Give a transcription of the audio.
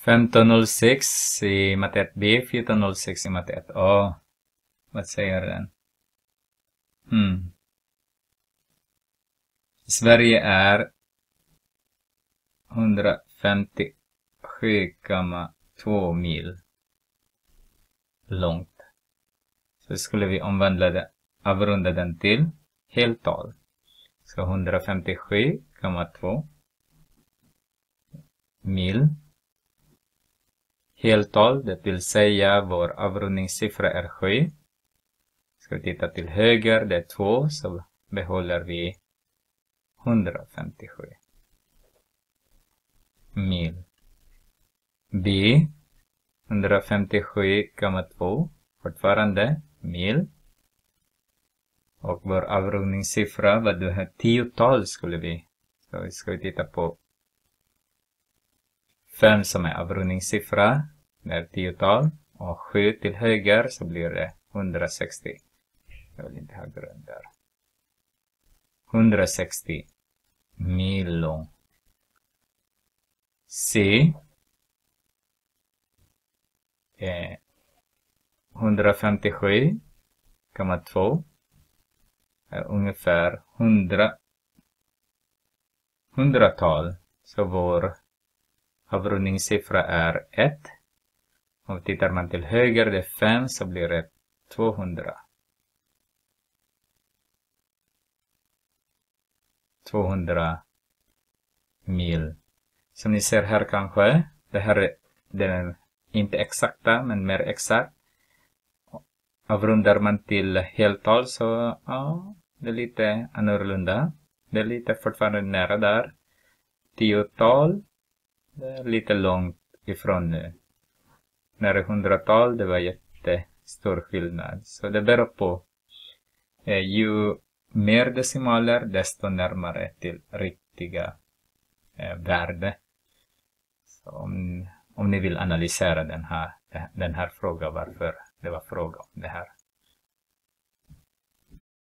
1506 i matte 1b, 1406 i matte 1a. Vad säger den? Sverige är 157,2 mil långt. Så skulle vi avrunda den till heltal. Så 157,2 mil. Heltal, det vill säga vår avrundningssiffra är 7. Ska vi titta till höger, det är 2, så behåller vi 157 mil. B, 157,2, fortfarande mil. Och vår avrundningssiffra, vad du har, 10-tal skulle vi. Så ska vi titta på 5 som är avrundningssiffra, det är 10-tal. Och 7 till höger så blir det 160. Jag vill inte ha grön där. 160 mil lång. C. 157,2 är ungefär 100-tal. Så vår avrundningssiffra är 1. Och tittar man till höger, det är 5, så blir det 200. 200 mil. Som ni ser här kanske, det här är den inte exakta men mer exakt. Avrundar man till heltal så ja, det är lite annorlunda. Det är lite fortfarande nära där. 10-tal, det är lite långt ifrån nu. När det är 100-tal, det var jättestor skillnad. Så det beror på. Ju mer decimaler, desto närmare till riktiga värde. Så om ni vill analysera den här frågan, varför det var fråga om det här.